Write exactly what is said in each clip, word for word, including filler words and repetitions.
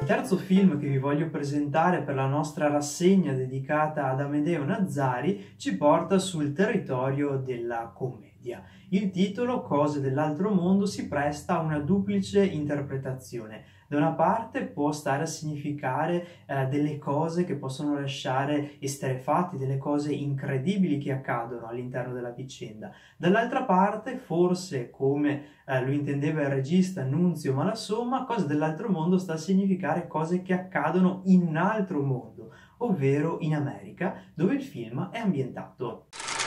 terzo film che vi voglio presentare per la nostra rassegna dedicata ad Amedeo Nazzari ci porta sul territorio della commedia. Il titolo, Cose dell'altro mondo, si presta a una duplice interpretazione. Da una parte può stare a significare eh, delle cose che possono lasciare esterrefatti, delle cose incredibili che accadono all'interno della vicenda. Dall'altra parte, forse come eh, lo intendeva il regista Nunzio Malassomma, Cose dell'altro mondo sta a significare cose che accadono in un altro mondo, ovvero in America, dove il film è ambientato.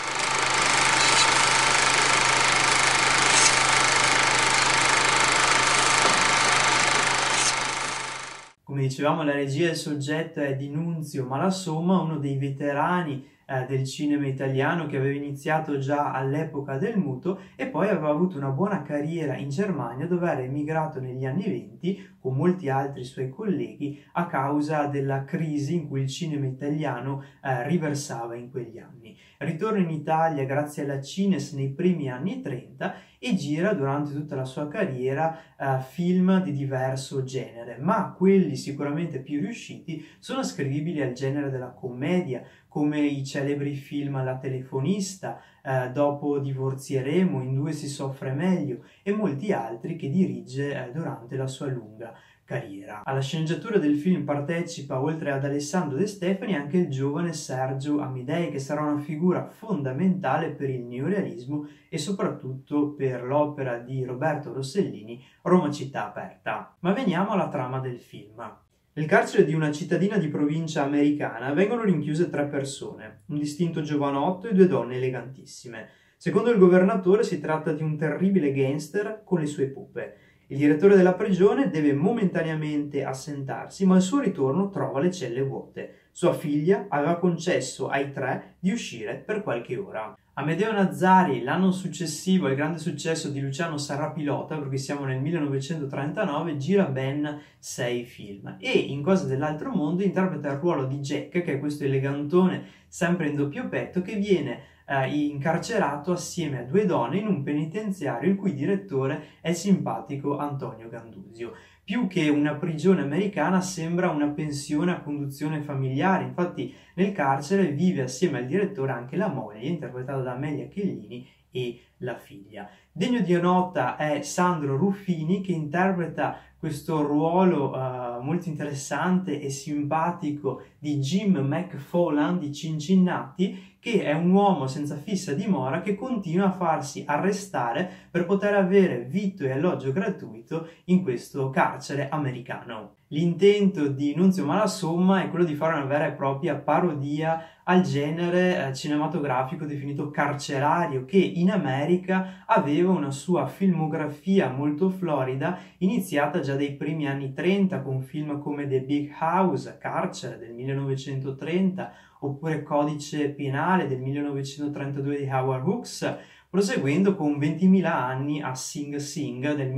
Come dicevamo, la regia del soggetto è di Nunzio Malassomma, uno dei veterani eh, del cinema italiano che aveva iniziato già all'epoca del muto e poi aveva avuto una buona carriera in Germania, dove era emigrato negli anni venti con molti altri suoi colleghi a causa della crisi in cui il cinema italiano eh, riversava in quegli anni. Ritorna in Italia grazie alla Cines nei primi anni trenta e gira durante tutta la sua carriera eh, film di diverso genere, ma quelli sicuramente più riusciti sono ascrivibili al genere della commedia, come i celebri film La telefonista, eh, Dopo divorzieremo, In due si soffre meglio e molti altri che dirige eh, durante la sua lunga carriera. Alla sceneggiatura del film partecipa, oltre ad Alessandro De Stefani, anche il giovane Sergio Amidei, che sarà una figura fondamentale per il neorealismo e soprattutto per l'opera di Roberto Rossellini, Roma città aperta. Ma veniamo alla trama del film. Nel carcere di una cittadina di provincia americana vengono rinchiuse tre persone, un distinto giovanotto e due donne elegantissime. Secondo il governatore si tratta di un terribile gangster con le sue pupe. Il direttore della prigione deve momentaneamente assentarsi, ma al suo ritorno trova le celle vuote. Sua figlia aveva concesso ai tre di uscire per qualche ora. Amedeo Nazzari, l'anno successivo al grande successo di Luciano Sarrapilota, perché siamo nel millenovecentotrentanove, gira ben sei film e in Cose dell'altro mondo interpreta il ruolo di Jack, che è questo elegantone sempre in doppio petto che viene eh, incarcerato assieme a due donne in un penitenziario il cui direttore è il simpatico Antonio Gandusio. Più che una prigione americana sembra una pensione a conduzione familiare, infatti nel carcere vive assieme al direttore anche la moglie, interpretata da Amelia Chellini, e la figlia. Degno di nota è Sandro Ruffini, che interpreta questo ruolo uh, molto interessante e simpatico di Jim McFarland di Cincinnati, che è un uomo senza fissa dimora che continua a farsi arrestare per poter avere vitto e alloggio gratuito in questo carcere americano. L'intento di Nunzio Malassomma è quello di fare una vera e propria parodia al genere eh, cinematografico definito carcerario, che in America aveva una sua filmografia molto florida, iniziata già dai primi anni trenta con film come The Big House, Carcere del millenovecentotrenta, oppure Codice penale del millenovecentotrentadue di Howard Hawks, proseguendo con ventimila anni a Sing Sing del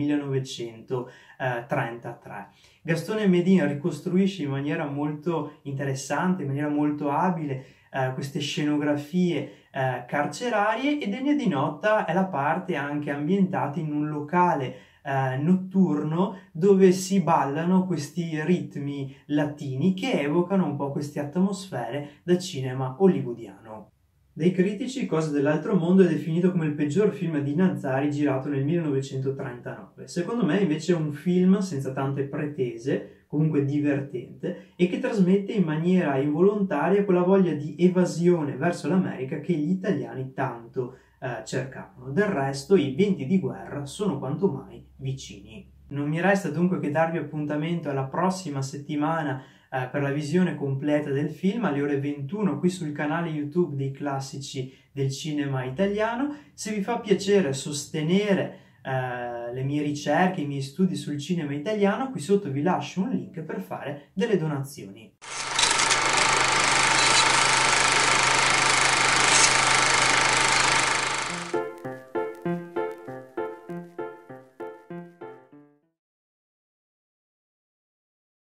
millenovecentotrentatré. Gastone Medin ricostruisce in maniera molto interessante, in maniera molto abile, eh, queste scenografie eh, carcerarie, e degna di nota è la parte anche ambientata in un locale eh, notturno dove si ballano questi ritmi latini che evocano un po' queste atmosfere da cinema hollywoodiano. Dai critici, Cose dell'altro mondo è definito come il peggior film di Nazzari girato nel millenovecentotrentanove. Secondo me invece è un film senza tante pretese, comunque divertente, e che trasmette in maniera involontaria quella voglia di evasione verso l'America che gli italiani tanto eh, cercavano. Del resto i venti di guerra sono quanto mai vicini. Non mi resta dunque che darvi appuntamento alla prossima settimana eh, per la visione completa del film alle ore ventuno qui sul canale YouTube dei classici del cinema italiano. Se vi fa piacere sostenere eh, le mie ricerche, i miei studi sul cinema italiano, qui sotto vi lascio un link per fare delle donazioni.